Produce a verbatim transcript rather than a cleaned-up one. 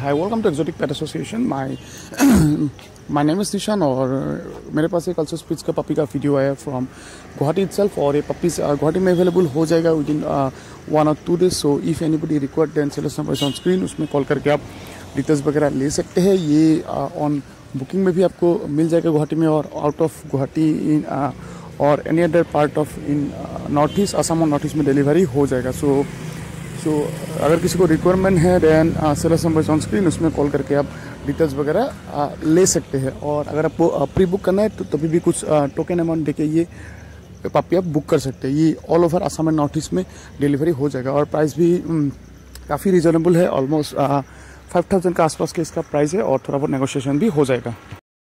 Hi welcome to exotic pet association. My my name is Nishan और मेरे पास एक अल्सो स्पिट्ज का पपी का वीडियो आया फ्रॉम गुवाहाटी इटसेल्फ और ये पपीज गुवाहाटी में अवेलेबल हो जाएगा विद इन वन और two days. So if anybody required then sales number on screen, उसमें कॉल करके आप डिटेल्स वगैरह ले सकते हैं। ये ऑन बुकिंग में भी आपको मिल जाएगा गुवाहाटी में और out of Guwahati in or any other part of in north east, Assam और नॉर्थ ईस्ट में डिलीवरी हो जाएगा। सो सो so, अगर किसी को रिक्वायरमेंट है then sellers number on screen, उसमें कॉल करके आप डिटेल्स वगैरह uh, ले सकते हैं। और अगर आपको प्री बुक करना है तो तभी भी कुछ टोकन अमाउंट देके ये पपी आप बुक कर सकते हैं। ये all over Assam and north east में डिलीवरी हो जाएगा और प्राइस भी um, काफ़ी रिजनेबल है। ऑलमोस्ट फाइव थाउजेंड के आसपास के इसका प्राइस है और थोड़ा बहुत नेगोशिएशन भी हो जाएगा।